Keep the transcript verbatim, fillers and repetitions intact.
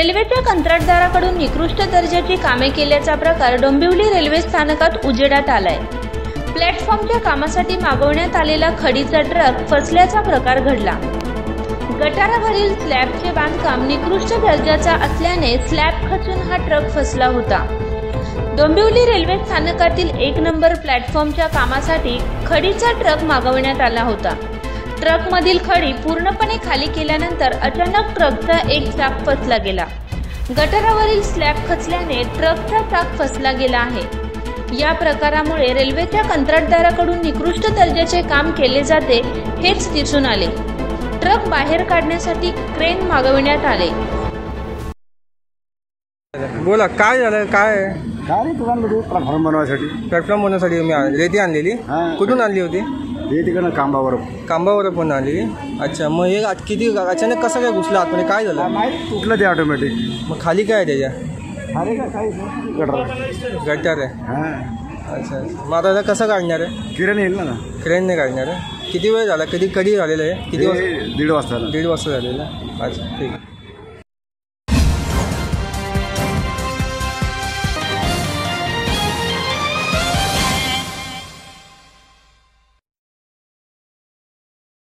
रेल्वेच्या कंत्राटदाराकडून निकृष्ट दर्जाची कामे केल्याचा प्रकार डोंबिवली रेल्वे स्थानकात उजेडात आलाय। प्लॅटफॉर्मच्या कामासाठी मागवण्यात आलेला खडीचा ट्रक फसल्याचा प्रकार घडला। गटारावरील स्लॅबचे बांधकाम निकृष्ट दर्जाचा असल्याने स्लॅब खचून हा ट्रक फसला होता। डोंबिवली रेल्वे स्थानकातील एक नंबर प्लॅटफॉर्मच्या कामासाठी खडीचा ट्रक मागवण्यात आला होता। ट्रकमधील खडी पूर्णपणे खाली केल्यानंतर अचानक ट्रकचा एक चाक फसला गेला। गटारावरील स्लॅब खचल्याने ट्रकचा चाक फसला गेला आहे। या प्रकारामुळे रेल्वेच्या कंत्राटदाराकडून निकृष्ट दर्जाचे काम केले जाते हेच दिसून आले। ट्रक बाहेर काढण्यासाठी क्रेन मागविण्यात आले। बोला काय झालं? काय काय रे तुला प्लॅटफॉर्म बनवायसाठी प्लॅटफॉर्म बनवण्यासाठी मी रेती आणलेली। कुठून आणली होती? तिकडनं कांबावर कांबावर पण आणली। अच्छा, मग हे किती अचानक कसं काय घुसलं आतमध्ये? काय झालं? तुटलं ते ऑटोमॅटिक। मग खाली काय आहे त्याच्या? अरे का काय गटर गटार आहे। हां अच्छा, मग आता कसं काढणार आहे? किरण येईल ना, क्रेनने काढणार आहे। किती वेळ झाला? कधी कधी झालेलं आहे? किती वाजता? दीड वाजता दीड वाजता झालेलं। अच्छा ठीक आहे।